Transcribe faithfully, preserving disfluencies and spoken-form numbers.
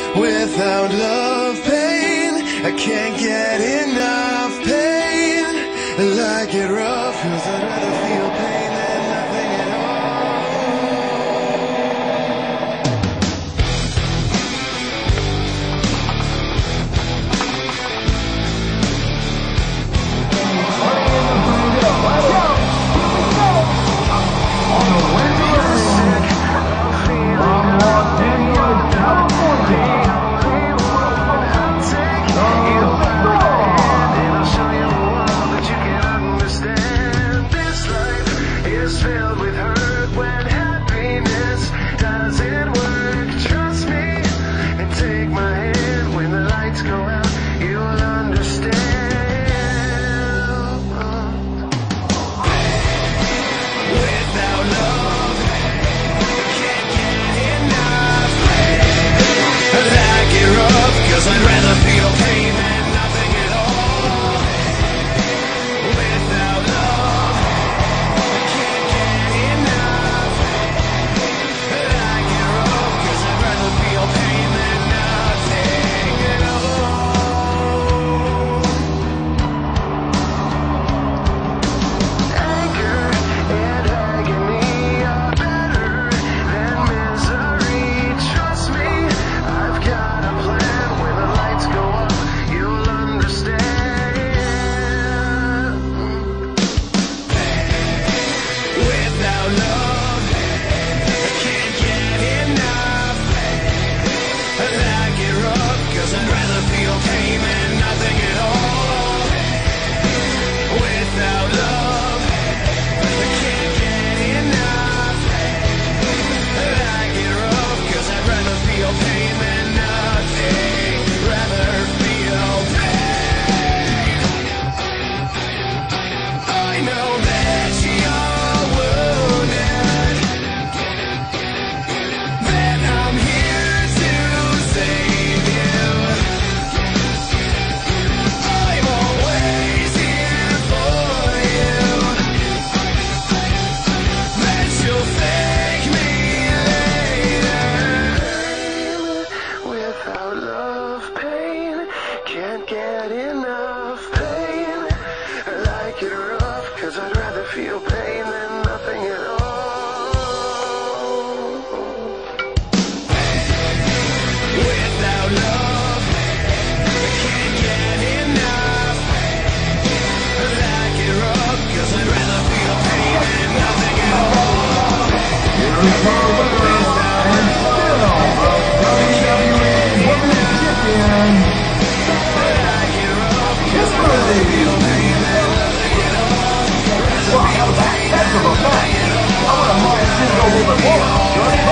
Without love, pain, I can't get enough pain. I like it rough, cause I'd rather feel pain than nothing at filled with hurt when happiness doesn't work. Trust me and take my hand when the lights go out, you'll understand. Without love, I can't get enough. I like it rough, cause I'd rather feel pain than nothing at all. Without love, can't get enough pain. I like it rough, cause I'd rather feel pain than nothing at all. Without love, I can't get enough. I like it rough, cause I'd rather feel pain than nothing at all. Without love, I can't get enough. I want to mark this over the wall.